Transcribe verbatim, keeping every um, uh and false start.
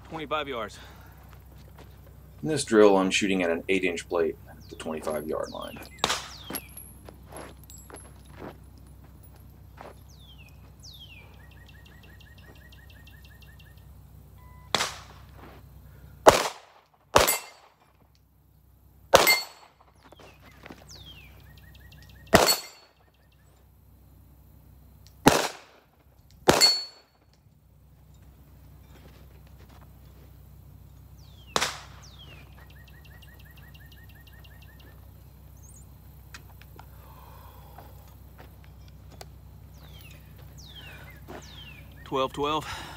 twenty-five yards. In this drill, I'm shooting at an eight inch plate at the twenty-five yard line. twelve twelve.